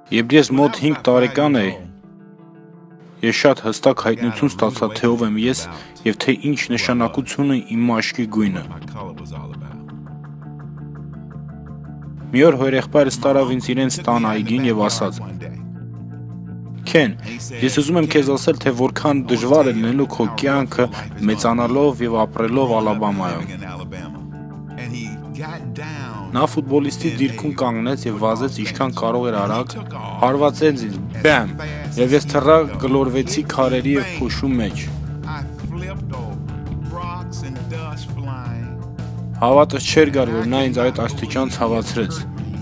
Երբ ես մոտ 5 տարեկան էի, ես շատ հստակ հայտնություն ստացա, թե ով եմ ես և թե ինչ նշանակություն ունի իմ մաշկի գույնը։ Մի օր հորեղբայրս տարավ ինձ իրենց տան այգին և ասաց. Քեն, ես ուզում եմ քեզ ասել, թե որքան դժվար է լինելու քո կյանքը մեծանալով և ապրելով Ալաբամայում։ Նա ֆուտբոլիստի դիրքում կանգնեց և վազեց ինչքան կարող էր արագ, հարվածեց ինձ, բեմ, և ես թռա գլորվեցի քարերի և փոշու մեջ։ Հավատս չէր գար, որ նա ինձ այդ աստիճան ցավացրեց։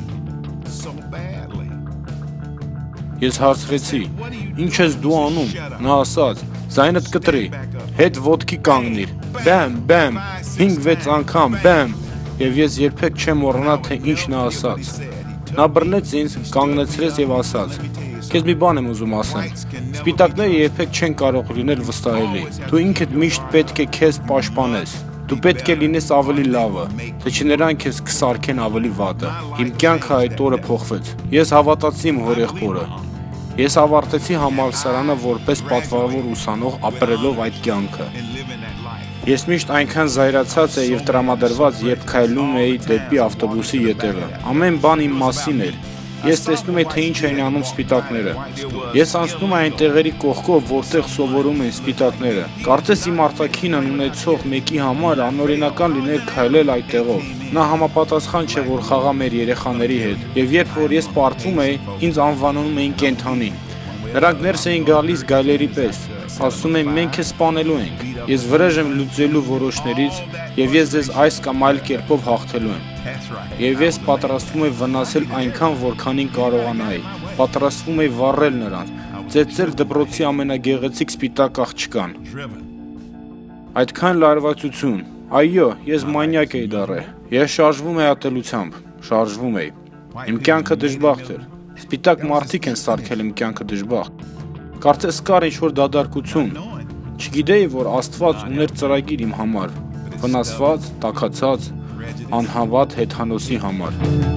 Ես հարցրեցի. Ինչ ես դու անում։ Նա ասաց. Ձայնդ կտրի, հետ ոտքի կանգնիր, բեմ, բեմ, 5-6 անգամ, բեմ, և ես երբեք չեմ մոռանա, թե ինչ նա ասաց։ Նա բռնեց ինձ, կանգնեցրեց և ասաց. Քեզ մի բան եմ ուզում ասեմ, սպիտակները երբեք չեն կարող լինել վստահելի, դու ինքդ միշտ պետք է քեզ պաշտպանես, դու պետք է լինես ավելի լավը, թե չներան քեզ կսարքեն ավելի վատը։ Իմ կյանքը այդ օրը փոխվեց։ Ես հավատացի իմ հորեղբորը։ Ես ավարտեցի համալսարանը որպես պատվավոր ուսանող ապրելով այդ կյանքը։ Ես միշտ այնքան զայրացած էի և տրամադրված, երբ քայլում էի դեպի ավտոբուսի ետևը։ Ամեն բան իմ մասին էր։ Ես տեսնում էի, թե ինչ էին անում սպիտակները։ Ես անցնում էի այն տեղերի կողքով, որտեղ սովորում էին սպիտակները։ Կարծես իմ արտաքինն ունեցող մեկի համար անօրինական լիներ քայլել այդ տեղով։ Նա համապատասխան չէ, որ խաղա մեր երեխաների հետ։ Եվ երբ որ ես պարտվում էի, ինձ անվանում էին կենդանի։ Նրանք ներս էին գալիս գայլերի պես։ Ասում էին, մենք քեզ սպանելու ենք։ Ես վրեժ եմ լուծելու որոշներից և ես ձեզ այս կամ այլ կերպով հաղթելու եմ։ Եվ ես պատրաստվում եմ վնասել այնքան, որքանին կարողանայի։ Պատրաստվում եմ վառել նրանց, ծեծել դպրոցի ամենագեղեցիկ սպիտակ աղջկան։ Այդքան լարվածություն։ Այո, ես մանյակ էի դառել։ Ես շարժվում էի ատելությամբ, շարժվում էի։ Իմ կյանքը դժբախտ էր։ Սպիտակ մարդիկ են սարքել իմ կյանքը դժբախտ։ Կարծես կար ինչ-որ դադարքություն։ Չգիտեի, որ Աստված ուներ ծրագիր իմ համար, վնասված, տաքացած, անհավատ հեթանոսի համար։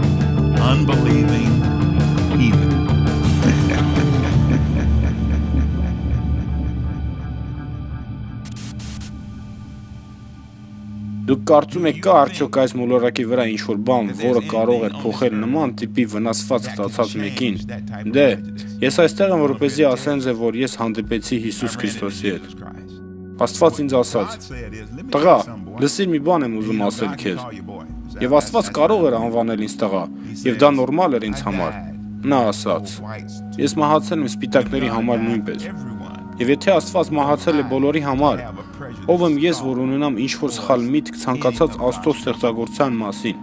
Դուք կարծում եք կա արդյոք այս մոլորակի վրա ինչ-որ բան, որը կարող էր փոխել նման տիպի վնասված ստացած մեկին։ Դե, ես այստեղ եմ, որպեսզի ասեմ ձեզ, որ ես հանդիպեցի Հիսուս Քրիստոսի հետ։ Աստված ինձ ասաց. Տղա, լսիր մի բան եմ ուզում ասել քեզ։ Եվ Աստված կարող էր անվանել ինձ տղա, և դա նորմալ էր ինձ համար։ Նա ասաց. Ես մահացել եմ սպիտակների համար նույնպես։ Եվ եթե Աստված մահացել է բոլորի համար, ով եմ ես, որ ունենամ ինչ-որ սխալ միտք ցանկացած Աստծո ստեղծագործության մասին։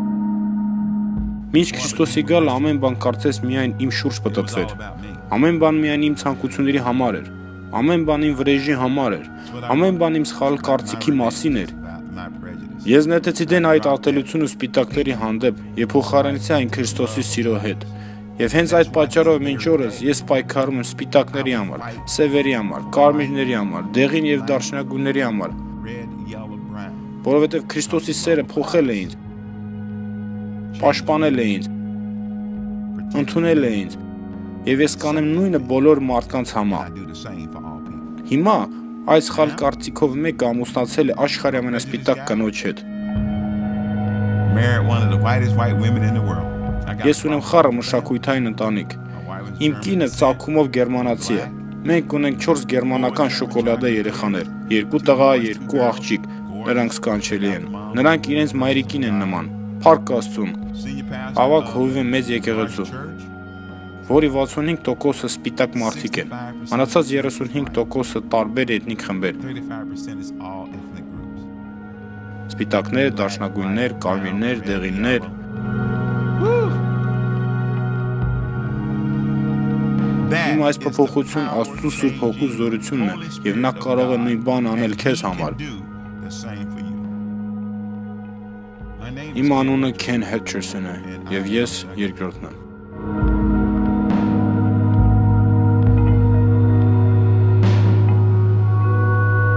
Մինչ Քրիստոսի գալը ամեն բան կարծես միայն իմ շուրջ պտտվեր։ Ամեն բան միայն իմ ցանկությունների համար էր։ Ամեն բան իմ վրեժի համար էր։ Ամեն բան իմ սխալ կարծիքի մասին էր։ Ես նետեցի դեն այդ ատելությունը սպիտակների հանդեպ և փոխարինեցի այն Քրիստոսի սիրո հետ։ Եվ հենց այդ պատճառով մինչ օրս ես պայքարում եմ սպիտակների համար, սևերի համար, կարմիրների համար, դեղին և դարչնագույնների համար, որովհետև Քրիստոսի սերը փոխել է ինձ, պաշտպանել է ինձ, ընդունել է ինձ, և ես կանեմ նույնը բոլոր մարդկանց համար։ Հիմա այս սխալ կարծիքով մեկը ամուսնացել է աշխարհի ամենասպիտակ կնոջ հետ։ Ես ունեմ խառը մշակութային ընտանիք։ Իմ կինը ծագումով գերմանացի է։ Մենք ունենք 4 գերմանական շոկոլադե երեխաներ, 2 տղա, 2 աղջիկ, նրանք սքանչելի են։ Նրանք իրենց մայրիկին են նման, փառք Աստծուն։ Ավագ հովիվ մեծ եկեղեցու, որի 65%-ը սպիտակ մարդիկ են, մնացած 35%-ը տարբեր էթնիկ խմբեր։ Սպիտակներ, դարչնագույններ, կարմիրներ, դեղիններ։ Իմ այս փոփոխություն Աստծո Սուրբ Հոգու զորությունն է, և նա կարող է նույն բան անել քեզ համար։ Իմ անունը Քեն Հեթչերսոն է, և ես երկրորդն եմ։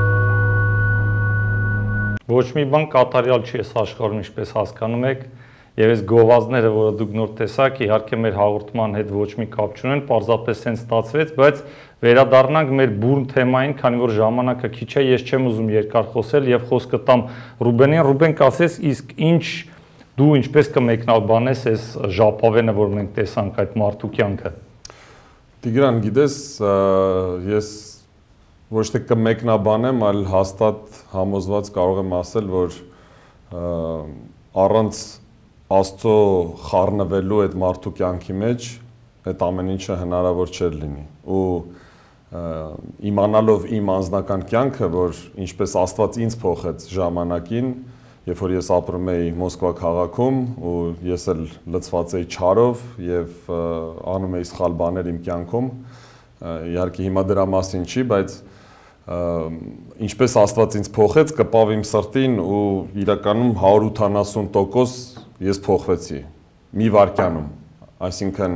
Ոչ մի բան կատարյալ չի այս աշխարհում, ինչպես հասկանում եք, Եվ այս գովազդները, որը դուք նոր տեսաք, իհարկե մեր հաղորդման հետ ոչ մի կապ չունեն, պարզապես այն ստացվեց, բայց վերադառնանք մեր բուրն թեմային, քանի որ ժամանակը քիչ է, ես չեմ ուզում երկար խոսել եւ խոսքը տամ Ռուբենին։ Ռուբեն, կասես, իսկ դու ինչպես կմեկնաբանես այս ժապավենը, որ մենք տեսանք այդ մարդու կյանքը։ Տիգրան, գիտես, ես ոչ թե կմեկնաբանեմ, այլ հաստատ համոզված կարող եմ ասել, որ առանց Աստծո խառնվելու այդ մարդու կյանքի մեջ այդ ամեն ինչը հնարավոր չէր լինի։ Ու իմանալով իմ անձնական կյանքը, որ ինչպես Աստված ինձ փոխեց ժամանակին, երբ որ ես ապրում էի Մոսկվա քաղաքում ու ես էլ լցված էի չարով եւ անում էի սխալ բաներ իմ կյանքում, իհարկե հիմա դրա մասին չի, բայց ինչպես Աստված ինձ փոխեց, կպավ իմ սրտին ու իրականում 180% ես փոխվեցի մի վայրկյանում, այսինքն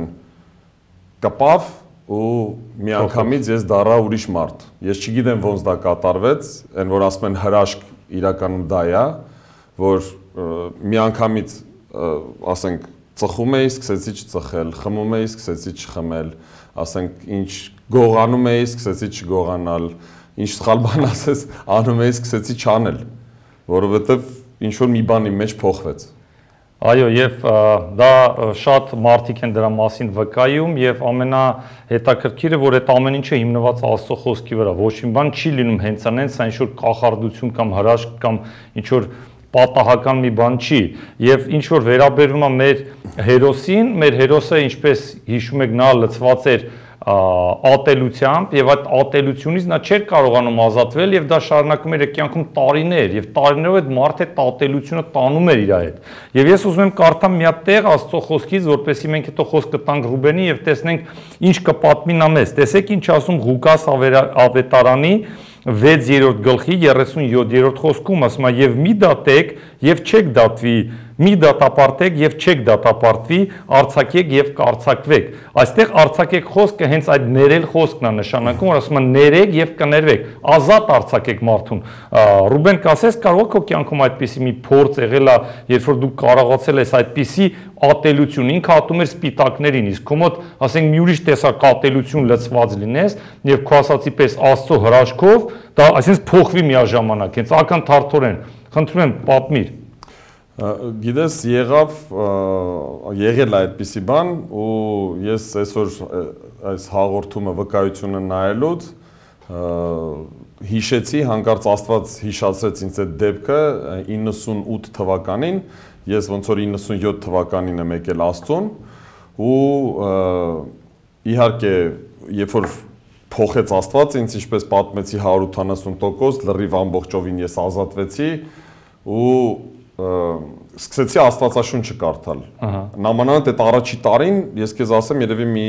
կպավ ու միանգամից ես դառա ուրիշ մարդ։ Ես չգիտեմ ոնց դա կատարվեց, այն որ ասում են հրաշք իրականում դա է, որ միանգամից ասենք ծխում էի, սկսեցի չծխել, խմում էի, սկսեցի չխմել, ասենք ինչ գողանում էի, սկսեցի չգողանալ, ինչ սխալ բան ասես, անում էի, սկսեցի չանել, որովհետև ինչ որ մի բան իմ մեջ փոխվեց։ Այո, եւ դա շատ մարդիկ են դրա մասին վկայում եւ ամենահետաքրքիրը, որ այդ ամեն ինչը հիմնված Աստծո խոսքի վրա, ոչ մի բան չի լինում հենց այնց, այն ինչ որ կախարդություն կամ հրաշք կամ ինչ որ պատահական մի բան չի։ Եվ ինչ որ վերաբերում է մեր հերոսին, մեր հերոսը, ինչպես հիշում եք, նա լցված էր ատելությամբ եւ այդ ատելությունից նա չէր կարողանում ազատվել եւ դա շարունակում էր կյանքում տարիներ եւ տարիներով այդ մարդը ատելությունը տանում էր իր հետ։ Եվ ես ուզում եմ կարդամ մի հատ տեղ Աստծո խոսքից, որպեսզի մենք հետո խոսքը տանք Ռուբենին եւ տեսնենք ինչ կպատմի նա մեզ։ Տեսեք ինչ ասում Ղուկաս ավետարանի 6-րդ գլխի 37-րդ խոսքում, ասում է եւ մի դատեք եւ չեք դատվի, մի դատապարտեք եւ չեք դատապարտվի, արձակեք եւ կարձակվեք։ Այստեղ արձակեք խոսքը հենց այդ ներել խոսքն է նշանակում, որ ասում է ներեք եւ կներվեք, ազատ արձակեք մարդուն։ Ռուբեն, կասես, կարող է քո կյանքում այդպիսի մի փորձ եղել է, երբ որ դու կարողացել ես այդպիսի ատելություն, ինքը ատում էր սպիտակներին, իսկ քո մոտ, ասենք, մի ուրիշ տեսակ ատելություն լցված լինես եւ քո ասացի պես Աստծո հրաշքով դա այսինքն փոխվի միաժամանակ, հենց ակնթարթորեն։ Խնդրում եմ, պատմիր։ Գիտես, եղել է այդպիսի բան ու ես այսօր այս հաղորդումը վկայությունը նայելուց հիշեցի, հանկարծ Աստված հիշացրեց ինձ այդ դեպքը 98 թվականին, ես ոնց որ 97 թվականին եմ եկել Աստծուն ու իհարկե երբ որ փոխեց Աստված ինձ, ինչպես պատմեցի 180% լրիվ ամբողջովին ես ազատվեցի ու սկսեցի Աստվածաշունչը կարդալ։ Նամանավանդ այդ առաջի տարին ես քեզ ասեմ երևի մի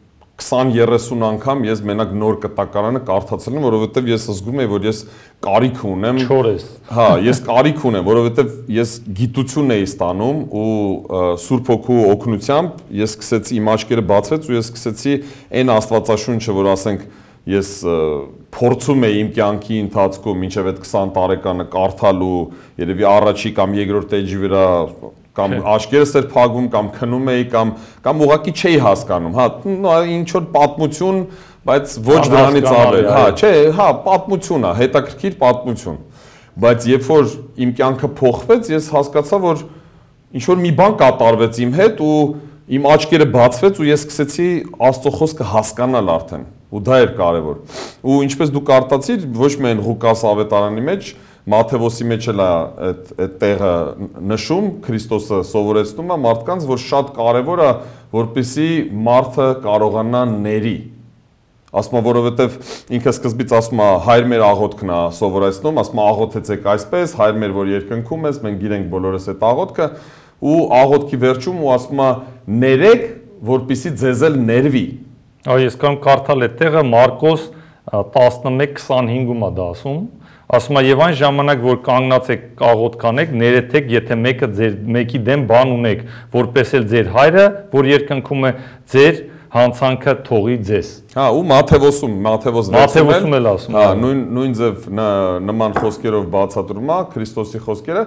20-30 անգամ ես մենակ նոր կտակարանը կարդացել եմ, որովհետև ես զգում եի, որ ես կարիք ունեմ։ Չորես։ Հա, ես կարիք ունեմ, որովհետև ես գիտություն էի ստանում ու Սուրբ Հոգու օգնությամբ ես սկսեցի իմ աչքերը բացվեց ու ես սկսեցի այն Աստվածաշունչը, որ ասենք ես փորձում էի իմ կյանքի ընթացքում մինչև այդ 20 տարեկանը կարդալ ու երևի առաջի կամ երկրորդ էջի վրա կամ աչքերս էր փակվում կամ քնում էի կամ ուղղակի չէի հասկանում, հա, ինչ որ պատմություն, բայց ոչ դրանից ավել, հա, չէ, հա, պատմություն է, հետաքրքիր պատմություն։ Բայց երբ որ իմ կյանքը փոխվեց, ես հասկացա, որ ինչ որ մի բան կատարվեց իմ հետ ու իմ աչքերը բացվեց ու ես սկսեցի Աստծո խոսքը հասկանալ արդեն։ Ու դա էր կարևոր։ Ու ինչպես դու կարդացիր, ոչ միայն Ղուկաս ավետարանի մեջ, Մատթեոսի մեջ էլ այդ տեղը նշում, Քրիստոսը սովորեցնում է մարդկանց, որ շատ կարևոր է, որպեսզի մարդը կարողանա ների։ Ասում է, որովհետև ինքը սկզբից ասում է, հայր մեր աղոթքն է սովորեցնում, ասում է աղոթեցեք այսպես, հայր մեր որ երկնքում ես, մենք գիտենք բոլորս այդ աղոթքը, ու աղոթքի վերջում ու ասում է, ներեք, որպեսզի ձեզ էլ ներվի։ Այո, ես կամ կարդալ այդ տեղը Մարկոս 11:25-ում է դա ասում է եւ այն ժամանակ որ կանգնած եք աղոթք անեք ներեթեք եթե մեկի դեմ բան ունեք որպես էլ ձեր հայրը որ երկնքում է ձեր հանցանքը թողի ձեզ։ Հա, ու Մատթեոսում էլ ասում։ Հա, նույն ձև նման խոսքերով բացատրում է Քրիստոսի խոսքերը,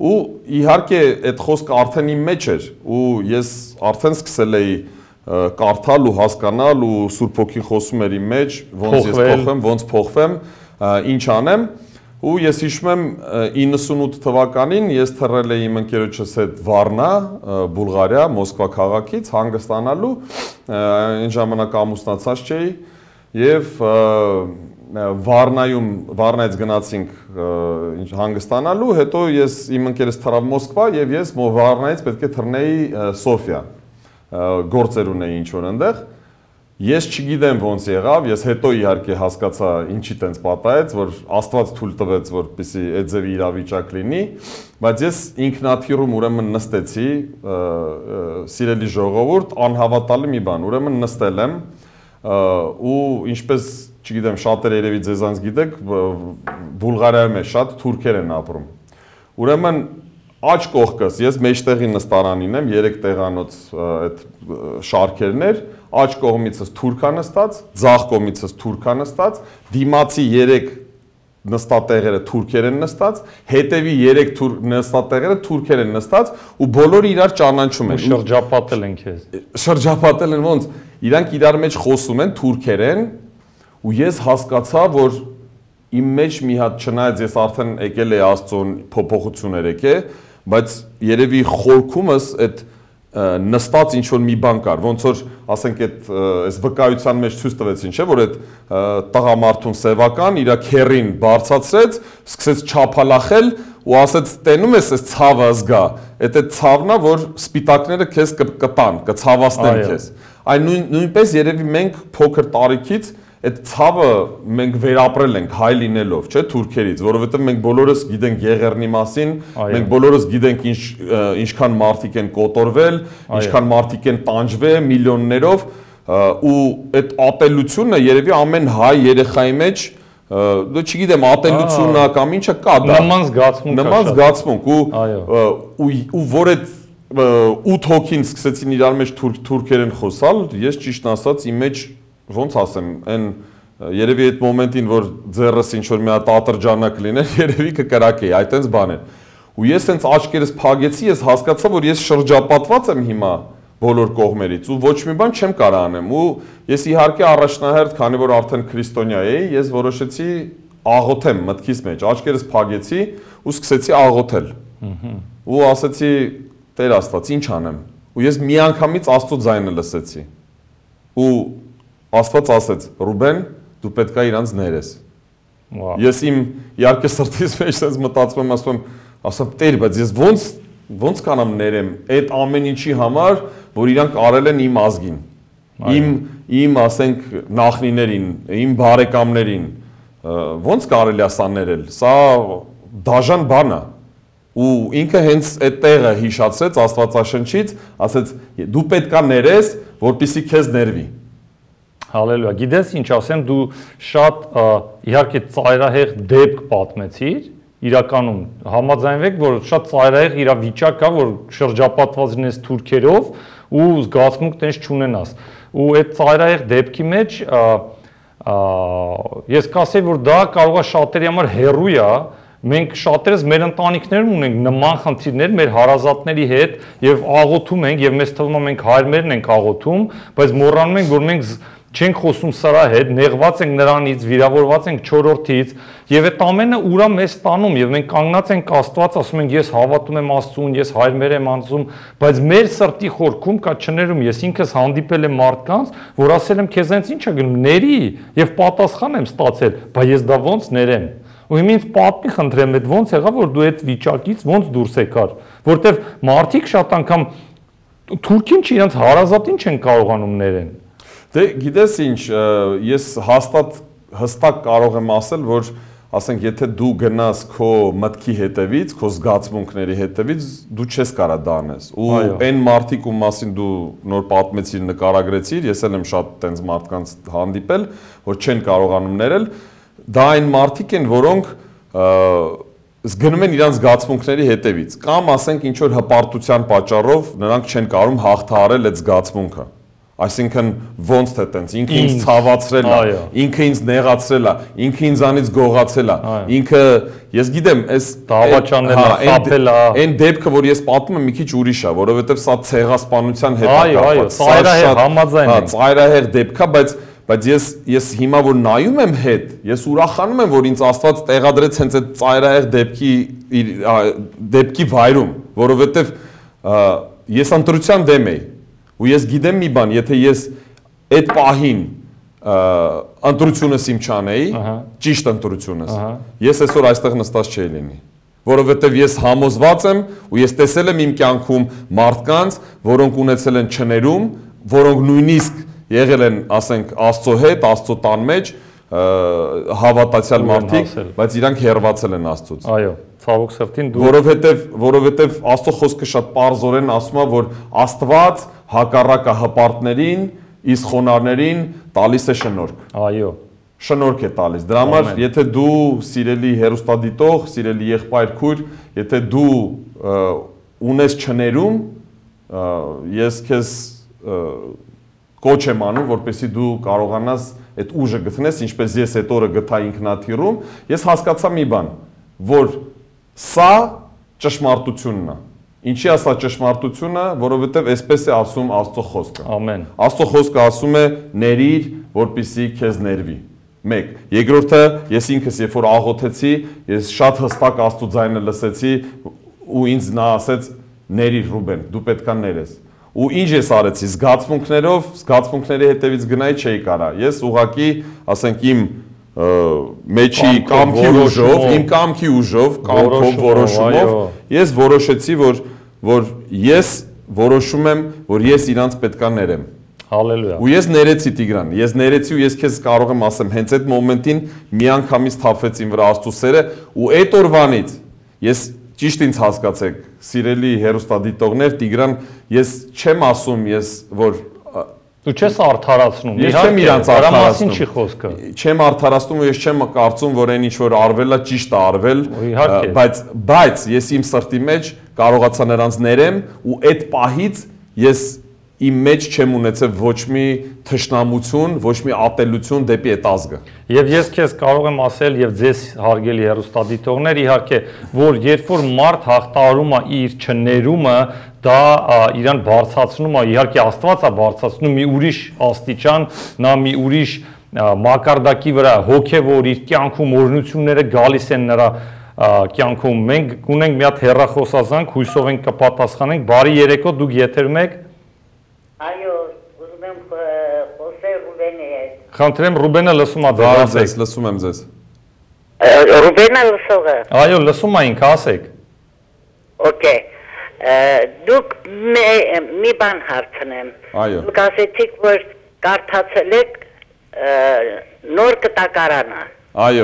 ու իհարկե այդ խոսքը արդեն իմ մեջ էր ու ես արդեն սկսել էի կարդալ ու հասկանալ ու Սուրբ Հոգին խոսում էր իմ մեջ ոնց ես փոխվեմ, ոնց փոխվեմ, ինչ անեմ ու ես հիշում եմ 98 թվականին ես թռել էի իմ ընկերոջս հետ Վառնա, Բուլղարիա, Մոսկվա քաղաքից հանգստանալու, այն ժամանակ ամուսնացած չէի եւ Վառնայից գնացինք հանգստանալու, հետո ես իմ ընկերս թռավ Մոսկվա եւ ես Վառնայից պետք է թռնեի Սոֆիա, գործեր ունեի ինչ որ այնտեղ Ես չգիտեմ ոնց եղավ, ես հետո իհարկե հասկացա ինչի տենց պատահեց, որ Աստված թույլ տվեց, որպեսզի այդ ձևի իրավիճակ լինի, բայց ես ինքնաթիռում ուրեմն նստեցի, սիրելի ժողովուրդ, անհավատալի մի բան, ուրեմն նստել եմ ու ինչպես, չգիտեմ, շատերը երևի ձեզանց գիտեք, Բուլղարիայում է շատ թուրքեր են ապրում։ Ուրեմն աջ կողքս, ես մեջտեղի նստարանին եմ, 3 տեղանոց այդ շարքերն էր, աջ կողմիցս թուրք է նստած, ձախ կողմիցս թուրք է նստած, դիմացի 3 նստատեղերը թուրքեր են նստած, հետևի 3 նստատեղերը թուրքեր են նստած ու բոլորը իրար ճանաչում են։ Շրջապատել են քեզ։ Շրջապատել են ոնց, իրանք իրար մեջ խոսում են թուրքերեն ու ես հասկացա, որ իմ մեջ մի հատ չնայած ես արդեն եկել էի Աստծուն փոփոխություններ եկե, բայց երևի խորքումս այդ նստած ինչ որ մի բան կար, ոնց որ ասենք այս վկայության մեջ ցույց տվեցին, չէ, որ այդ տղամարդուն սևական իր քերին բարձացրեց, սկսեց չափալախել ու ասեց տենում ես այս ցավը զգա, այդ ցավն է, որ սպիտակները քեզ կտան, կցավացնեն քեզ։ Այն նույնպես երևի մենք փոքր տարիքից այդ ցավը մենք վերապրել ենք հայ լինելով, չէ, թուրքերից, որովհետև մենք բոլորս գիտենք Եղեռնի մասին, մենք բոլորս գիտենք ինչքան մարդիկ են կոտորվել, ինչքան մարդիկ են տանջվել միլիոններով ու այդ ատելությունը երևի ամեն հայ երեխայի մեջ դու չգիտեմ ատելությունն է կամ ինչը կա դա նման զգացմունք ու որ այդ 8 հոգին սկսեցին իրար մեջ թուրքերեն խոսալ, ես ճիշտ ասած իմ մեջ ոնց ասեմ, այն երևի այդ մոմենտին, որ ձեռս ինչ-որ մի հատ ատրճանակ լիներ, երևի կկրակեի, այդտենց բան էր։ Ու ես հենց աչքերս փակեցի, ես հասկացա, որ ես շրջապատված եմ հիմա բոլոր կողմերից ու ոչ մի բան չեմ կարող անեմ։ Ու ես իհարկե առաջնահերթ, քանի որ արդեն քրիստոնյա էի, ես որոշեցի աղոթեմ մտքիս մեջ, աչքերս փակեցի ու սկսեցի աղոթել։ Ու ասեցի, Տեր Աստված, ինչ անեմ։ Ու ես միանգամից Աստծո ձայնը լսեցի։ Ու Աստված ասեց. Ռուբեն, դու պետք է իրանց ներես։ Ես իմ իհարկե սրտից մեջ sense մտածում եմ, ասում Տեր, բայց ես ոնց կանամ ներեմ այդ ամեն ինչի համար, որ իրանք արել են իմ ազգին, իմ ասենք նախնիներին, իմ բարեկամներին, ոնց կարելի է սա ներել։ Սա դաժան բան է։ Ու ինքը հենց այդ տեղը հիշացրեց Աստվածաշնչից, ասեց դու պետք է ներես, որպեսզի քեզ ներվի։ Հալելույա։ Գիտես ինչ ասեմ, դու շատ իհարկե ծայրահեղ դեպք պատմեցիր, իրականում համաձայնվեք, որ շատ ծայրահեղ իրավիճակ կա, որ շրջապատված լինես թուրքերով ու զգացմունք տենց չունենաս։ Ու այդ ծայրահեղ դեպքի մեջ ես կասեի, որ դա կարող է շատերի համար հեռու է, մենք շատերս մեր ընտանիքներում ունենք նման խնդիրներ մեր հարազատների հետ եւ աղոթում ենք եւ մեզ թվում է մենք հայրերն ենք աղոթում, բայց մոռանում ենք, որ մենք չենք խոսում սրա հետ, նեղված ենք նրանից, վիրավորված ենք չորրորդից եւ այդ ամենը ուրա մեզ տանում եւ մենք կանգնած ենք Աստված, ասում ենք ես հավատում եմ Աստծուն, ես հայրեր եմ անձում, բայց մեր սրտի խորքում կա չներում, ես ինքս հանդիպել եմ մարդկանց, որ ասել եմ քեզ հենց ինչ է գնում, ների եւ պատասխան եմ ստացել, բայց ես դա ոնց ներեմ։ Ու հիմա ինձ պատմի խնդրեմ, այդ ոնց եղավ, որ դու այդ վիճակից ոնց դուրս եկար, որտեվ մարդիկ շատ անգամ թուրքին չի իրենց հարազատին չեն կարողանում ներեն։ Դե գիտես ինչ, ես հստակ կարող եմ ասել, որ ասենք եթե դու գնաս քո մտքի հետևից, քո զգացմունքների հետևից, դու չես կարա դա անես։ Ու այն մարդիկ ու մասին դու նոր պատմեցիր, նկարագրեցիր, ես էլ եմ շատ տենց մարդկանց հանդիպել, որ չեն կարողանում ներել, դա այն մարդիկ են, որոնք գնում են իրանց զգացմունքների հետևից, կամ ասենք ինչ որ հպարտության պատճառով նրանք չեն կարող հաղթահարել այդ զգացմունքը։ Այսինքն ոնց թե տենց ինքը ինձ ցավացրել է, ինքը ինձ նեղացրել է, ինքը ինձանից գողացել է, ինքը ես գիտեմ, այս դավաճանելը, խաբելը, այն դեպքը, որ ես պատմում եմ, մի քիչ ուրիշ է, որովհետև սա ցեղասպանության հետ է կապված, ծայրահեղ համաձայն եմ, ծայրահեղ դեպք է, բայց ես հիմա որ նայում եմ հետ, ես ուրախանում եմ, որ ինձ Աստված տեղադրեց հենց այդ ծայրահեղ դեպքի վայրում, որովհետև ես ընտրության դեմ էի, ու ես գիտեմ մի բան, եթե ես այդ պահին ընտրությունս իմ չանեի, ճիշտ ընտրությունս, ես այսօր այստեղ նստած չէի լինի, որովհետև ես համոզված եմ ու ես տեսել եմ իմ կյանքում մարդկանց, որոնք ունեցել են չներում, որոնք նույնիսկ եղել են, ասենք, Աստծո հետ, Աստծո տան մեջ, հավատացյալ մարդիկ, բայց իրանք հեռացել են Աստծուց։ Այո, ցավոք սրտին դու որովհետև Աստծո խոսքը շատ պարզորեն ասում է, որ Աստված հակառակը հպարտներին, իսկ խոնարհներին տալիս է շնորհք։ Այո։ Շնորհք է տալիս։ Դրա համար, եթե դու սիրելի հերոստադիտող, սիրելի եղբայր քույր, եթե դու ունես չներում, ես քեզ կոչ եմ անում, որպեսզի դու կարողանաս այդ ուժը գտնես, ինչպես ես այդ օրը գտա ինքնաթիռում, ես հասկացա մի բան, որ սա ճշմարտությունն է։ Ինչի է սա ճշմարտությունը, որովհետև այսպես է ասում Աստծո խոսքը։ Ամեն։ Աստծո խոսքը ասում է՝ ներիր, որպեսզի քեզ ներվի։ 1. Երկրորդը, ես ինքս երբ որ աղոթեցի, ես շատ հստակ Աստծո ձայնը լսեցի ու ինձ նա ասեց՝ ներիր Ռուբեն, դու պետքա ներես։ Ու ինչ ես արեցի, զգացմունքների հետևից գնայի չէի կարա։ Ես ուղղակի, ասենք իմ մեջի կամքի ուժով, իմ կամքի ուժով, կամքով որոշումով, ես որոշեցի, որ ես որոշում եմ, որ ես իրանց պետքա ներեմ։ Հալելույա։ Ու ես ներեցի Տիգրան, ես ներեցի ու ես քեզ կարող եմ ասեմ, հենց այդ մոմենտին միանգամից թափվեց իմ վրա Աստծո սերը ու այդ օրվանից ես ճիշտ ինձ հասկացեք, սիրելի հերոստադիտողներ, Տիգրան, ես չեմ ասում, որ դու չես արդարացնում, ես չեմ իրանց արդարացնում, չի խոսքը։ Չեմ արդարացնում ու ես չեմ կարծում, որ այն ինչ որ արվել է ճիշտ է արվել, բայց ես իմ սրտի մեջ կարողացա նրանց ներեմ ու այդ պահից ես իմ մեջ չեմ ունեցել ոչ մի թշնամություն, ոչ մի ատելություն դեպի այդ ազգը։ Եվ ես քեզ կարող եմ ասել եւ ձեզ հարգելի հերոստադիտողներ, իհարկե, որ երբ որ մարդ հաղթահարում է իր չներումը, դա իրան բարձրացնում է, իհարկե Աստված է բարձրացնում մի ուրիշ աստիճան, նա մի ուրիշ մակարդակի վրա հոգեվոր իր կյանքում օրհնությունները գալիս են նրա կյանքում։ Մենք ունենք մի հատ հեռախոսազանգ, հույսով ենք կպատասխանենք։ Բարի երեկո, դուք եթերում եք։ Այո, ուզում եմ խոսել Ռուբենի հետ։ Խնդրեմ, Ռուբենը լսում է ձեզ, ասեք։ Լսում եմ ձեզ։ Ռուբենը լսող է։ Այո, լսում ենք, ասեք։ Okay։ Դուք մի բան հարցնեմ։ Այո։ Դուք ասեցիք, որ կարդացել եք նոր կտակարանը։ Այո։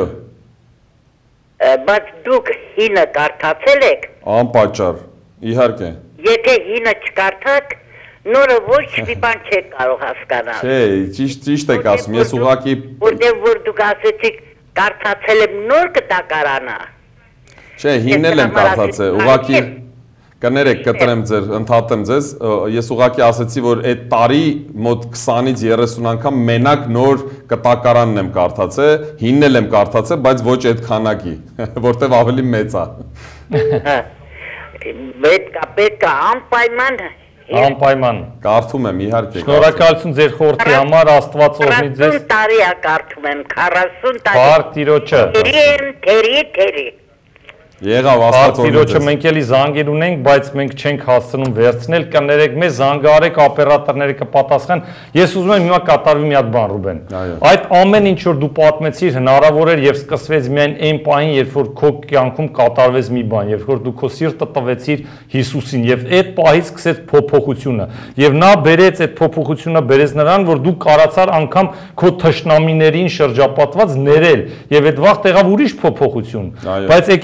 Բայց դուք հինը կարդացել եք։ Անպատճառ, իհարկե։ Եթե հինը չկարդաք, նորը ոչ մի բան չեք կարող հասկանալ։ Չէ, ճիշտ եք ասում, ես ուղղակի որտեղ որ դուք ասեցիք կարդացել եմ նոր կտակարանը։ Չէ, հինն եմ կարդացել, ուղղակի կներեք, կտրեմ ձեր, ընդհատեմ ձեզ, ես ուղղակի ասեցի, որ այդ տարի մոտ 20-ից 30 անգամ մենակ նոր կտակարանն եմ կարդացել, հինն եմ կարդացել, բայց ոչ այդ քանակի, որտեղ ավելի մեծ է։ Պետք է Անպայման։ Կարդում եմ, իհարկե։ Շնորհակալություն ձեր խորհրդի համար, Աստված օրհնի ձեզ։ 40 տարի է կարդում եմ, 40 տարի։ Փառք Տիրոջը։ Թերի։ Եղավ Աստված օրհնի Տիրոջը ձեզ։ մենք էլի զանգեր ունենք, բայց մենք չենք հասցնում վերցնել, կներեք մեզ, զանգարեք, օպերատորները կպատասխան։ Ես ուզում եմ հիմա կատարվի մի հատ բան, Ռուբեն։ Այդ ամեն ինչ որ դու պատմեցիր, հնարավոր էր եւ սկսվեց միայն այն պահին, երբ որ քո կյանքում կատարվեց մի բան, երբ որ դու քո սիրտը տվեցիր Հիսուսին եւ այդ պահից սկսեց փոփոխությունը։ Եվ նա բերեց այդ փոփոխությունը բերեց նրան, որ դու կարացար անգամ քո թշնամիներին շրջապատված ներել եւ այդ վաղ տեղավ ուրիշ փոփոխություն։ Բայց եկեք ամեն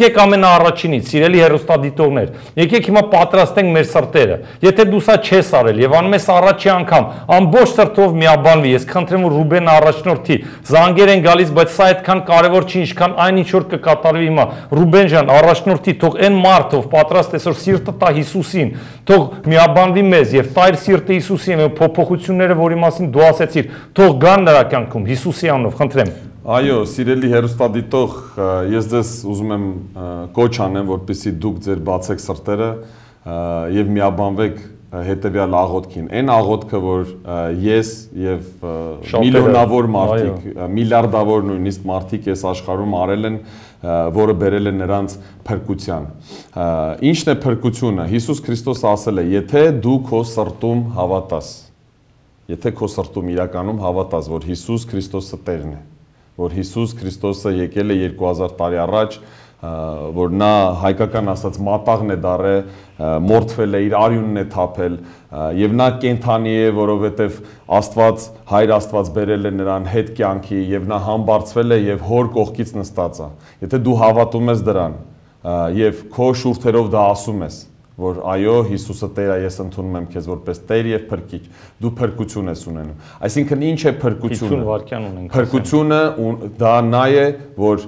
ամենաառաջինից, սիրելի հեռուստադիտողներ, եկեք հիմա պատրաստենք մեր սրտերը։ Եթե դու սա չես արել եւ անում ես առաջի անգամ, ամբողջ սրտով միաբանվի։ Ես խնդրեմ, որ Ռուբենը առաջնորդի, զանգեր են գալիս, բայց սա այդքան կարևոր չի, ինչքան այն ինչ որ կկատարվի հիմա։ Ռուբեն ջան, առաջնորդի, թող այն մարդով պատրաստ այսօր սիրտը տա Հիսուսին, թող միաբանվի մեզ եւ տա իր սիրտը Հիսուսին, փոփոխությունները, որի մասին դու ասեցիր, թող գան նրա կյանքում Հիսուսի անունով, խնդրեմ։ Այո, սիրելի հեռուստադիտող, ես ձեզ ուզում եմ կոչ անեմ, որպեսզի դուք ձեր բացեք սրտերը եւ միաբանվեք հետեւյալ աղոթքին։ Այն աղոթքը, որ ես եւ միլիոնավոր մարդիկ, միլիարդավոր նույնիսկ մարդիկ այս աշխարհում արել են, որը բերել է նրանց փրկության։ Ինչն է փրկությունը։ Հիսուս Քրիստոսը ասել է. «Եթե դու քո սրտում հավատաս, եթե քո սրտում իրականում հավատաս, որ Հիսուս Քրիստոսը Տերն է, որ Հիսուս Քրիստոսը եկել է 2000 տարի առաջ, որ նա հայկական ասած մատաղն է դարել, մորթվել է, իր արյունն է թափել եւ նա կենթանի է, որովհետեւ Աստված, Հայր Աստված բերել է նրան հետ կյանքի եւ նա համբարձվել է եւ հոր կողքից նստած է։ Եթե դու հավատում ես դրան եւ քո շուրթերով դա ասում ես, որ այո, Հիսուսը Տեր է, ես ընդունում եմ քեզ որպես Տեր եւ Փրկիչ, դու փրկություն ես ունենում։ Այսինքն ինչ է փրկությունը։ Փրկությունը դա նա է, որ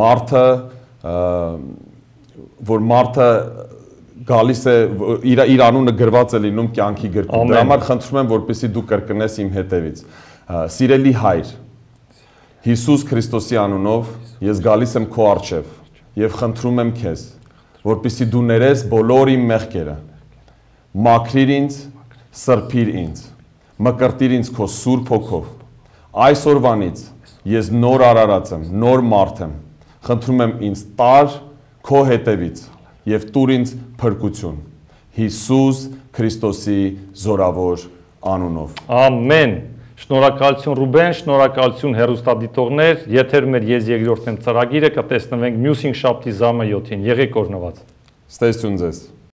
մարդը գալիս է իր անունը գրված է լինում կյանքի գրքում։ Դրա համար խնդրում եմ, որպեսզի դու կրկնես իմ հետևից։ Սիրելի Հայր, Հիսուս Քրիստոսի անունով ես գալիս եմ քո առջև եւ խնդրում եմ քեզ, որպեսզի դու ներես բոլոր իմ մեղքերը, մաքրիր ինձ, սրբիր ինձ, մկրտիր ինձ քո Սուրբ Հոգով։ Այսօրվանից ես նոր արարած եմ, նոր մարդ եմ։ Խնդրում եմ ինձ տար քո հետևից եւ տուր ինձ փրկություն։ Հիսուս Քրիստոսի զորավոր անունով։ Ամեն։ Շնորհակալություն Ռուբեն, շնորհակալություն հեռուստադիտողներ, եթերում էր Ես երկրորդն եմ ծրագիրը, կտեսնվենք մյուս հինգշաբթի ժամը 7-ին։ Եղեք օրհնված։ Ստեսություն ձեզ։